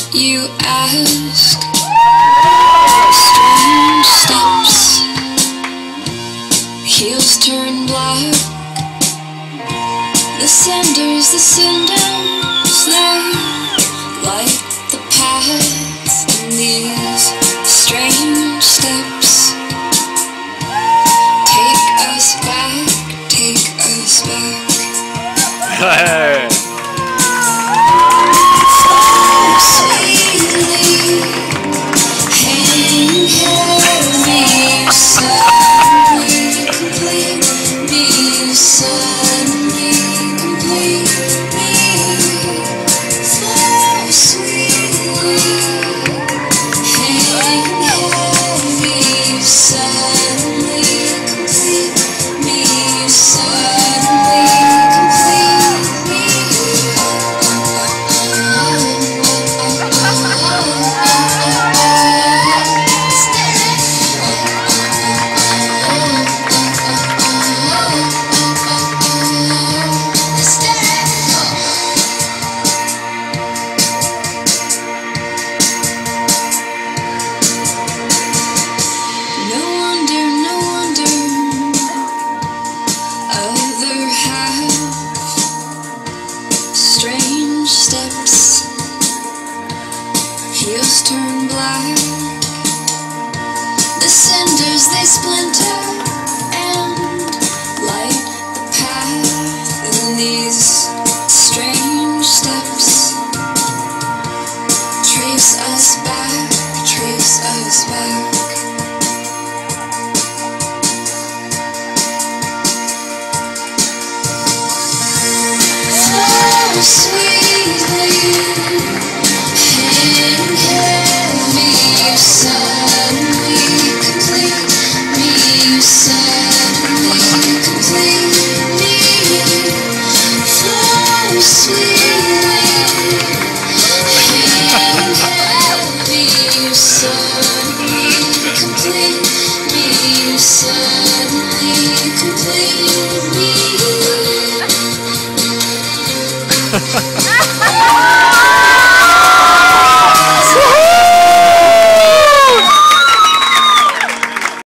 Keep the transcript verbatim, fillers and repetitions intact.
You ask, strange steps, heels turn black. The cinders, the cinders, they light the path in these strange steps. Take us back, take us back. Hey. Suddenly complete.